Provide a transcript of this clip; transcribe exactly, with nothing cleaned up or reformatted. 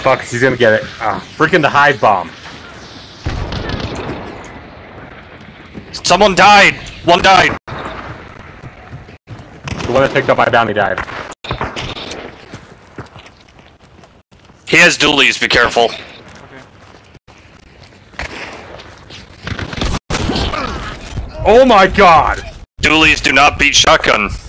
Fuck, he's gonna get it. Ah, freaking the hive bomb. Someone died! One died! The one that picked up my bounty died. He has dualies, be careful. Oh my god! Dualies do not beat shotgun.